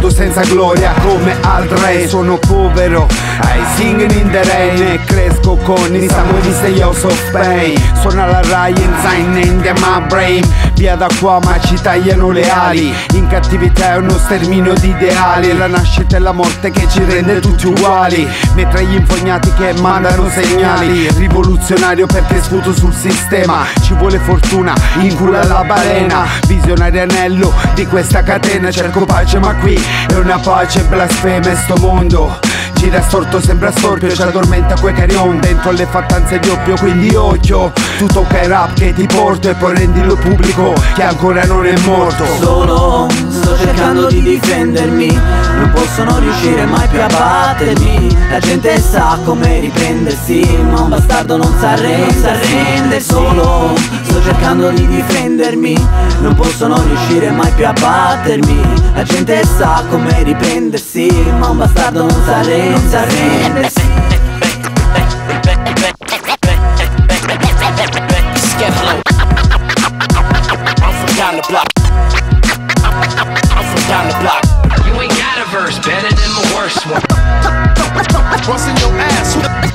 mondo senza gloria come al re. Sono povero, I sing in the rain, e cresco con i sangue di Stay House of Pain. Suona la Rai and sign in the my brain. Via da qua ma ci tagliano le ali. In cattività è uno sterminio di ideali. La nascita e la morte che ci rende tutti uguali. Mentre gli infognati che mandano segnali. Rivoluzionario perché sputo sul sistema. Ci vuole fortuna, in culo alla balena. Visionario anello di questa catena. Cerco pace ma qui è una pace blasfema. Sto mondo gira storto, sembra storpio, ci addormenta quei carion dentro le fattanze di oppio. Quindi occhio, tu tocca il rap che ti porto e poi rendilo pubblico che ancora non è morto. Solo sto cercando di difendermi, non possono riuscire mai più a battermi. La gente sa come riprendersi, ma un bastardo non sa arrendersi. Solo sto cercando di difendermi, non possono riuscire mai più a battermi. La gente sa come riprendersi, ma un bastardo non sa arrendersi. You ain't got a verse better than my worst one. Busting your ass.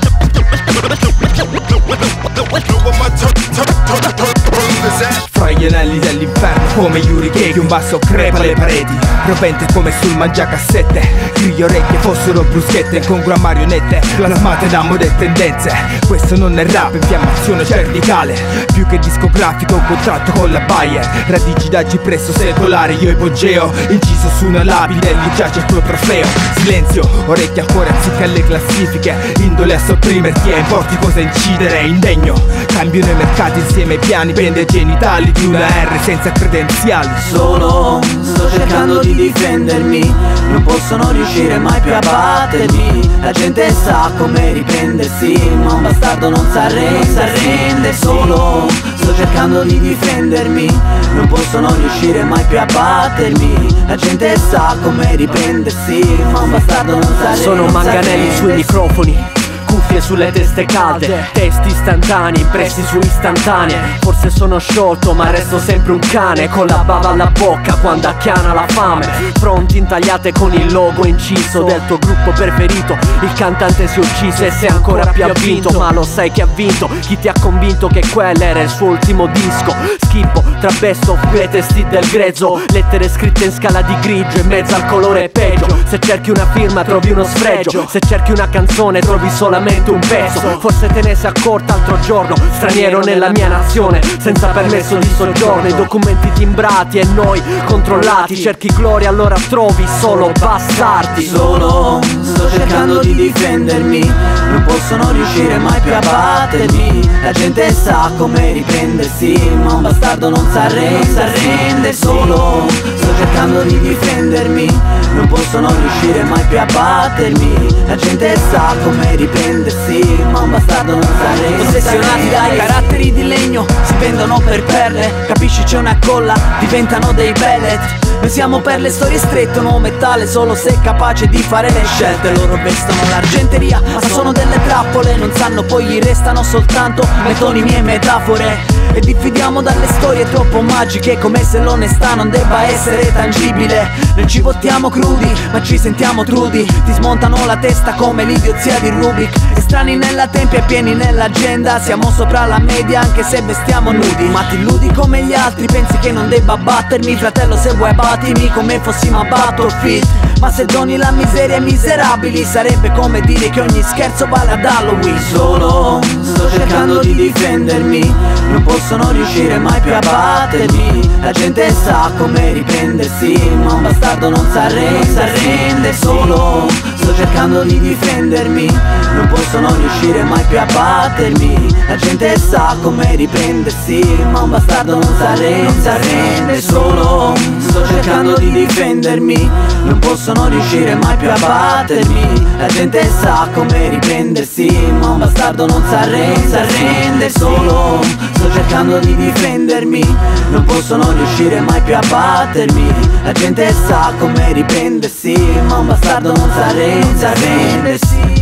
Fra gli anelli dell'inferno come Yuri Geki, un basso crepa le pareti, rovente come sul mangiacassette. Griglie orecchie fossero bruschette, incongrue marionette plasmate da mode e tendenze. Questo non è rap, infiammazione cervicale, più che discografico un contratto con la Bayer. Radici da cipresso secolare, io ipogeo, inciso su una lapide, lì giace il tuo trofeo. Silenzio, orecchie ancora anziché alle classifiche, indole a sopprimerti e importi cosa incidere. Indegno, cambiano i mercati insieme ai piani, pende genitali di una R senza credenziali. Solo sto cercando di difendermi, non possono riuscire mai più a battermi. La gente sa come riprendersi, ma un bastardo non sa arrendersi. Solo sto cercando di difendermi, non possono riuscire mai più a battermi. La gente sa come riprendersi, ma un bastardo non sa arrendersi. Sono manganelli sui microfoni, cuffie sulle teste calde, testi istantanei impressi su istantanee. Forse sono sciolto ma resto sempre un cane, con la bava alla bocca quando acchiana la fame. Fronti intagliate con il logo inciso del tuo gruppo preferito. Il cantante si è ucciso e se ancora più ha vinto, ma lo sai che ha vinto chi ti ha convinto che quello era il suo ultimo disco. Schippo tra best of greatest hit del grezzo, lettere scritte in scala di grigio, in mezzo al colore peggio. Se cerchi una firma trovi uno sfregio, se cerchi una canzone trovi solamente un pezzo. Forse te ne sei accorta l'altro giorno, straniero nella mia nazione, senza permesso di soggiorno, i documenti timbrati e noi controllati. Cerchi gloria allora trovi solo bastardi. Solo sto cercando di difendermi, non possono riuscire mai più a battermi. La gente sa come riprendersi, ma un bastardo non sa arrendersi. Solo sto cercando di difendermi, non possono riuscire mai più a battermi. La gente sa come riprendersi, ma un bastardo non sa arrendersi. Ossessionati dai caratteri di legno, si vendono per perle. Capisci c'è una colla, diventano dei pellet. Noi siamo per le storie strette, un uomo metale solo se è capace di fare le scelte. Loro vestono l'argenteria, ma sono delle trappole. Non sanno poi gli restano soltanto metonimi e metafore. E diffidiamo dalle storie troppo magiche, come se l'onestà non debba essere tangibile. Noi ci votiamo crudi, ma ci sentiamo trudi. Ti smontano la testa come l'idiozia di Rubik. Estranei nella tempia e pieni nell'agenda, siamo sopra la media anche se vestiamo nudi. Ma ti illudi come gli altri, pensi che non debba battermi. Fratello se vuoi battimi come fossimo a Battlefield. Ma se doni la miseria ai miserabili, sarebbe come dire che ogni scherzo vale ad Halloween. Solo sto cercando di difendermi, non possono riuscire mai più a battermi. La gente sa come riprendersi, ma un bastardo non sa arrendersi. Solo sto cercando di difendermi, non possono riuscire mai più a battermi. La gente sa come riprendersi, ma un bastardo non sa arrendersi. Solo sto cercando di difendermi, non possono riuscire mai più a battermi. La gente sa come riprendersi, ma un bastardo non sa arrendersi. Solo sto cercando di difendermi, non possono riuscire mai più a battermi. La gente sa come riprendersi, ma un bastardo non sa arrendersi.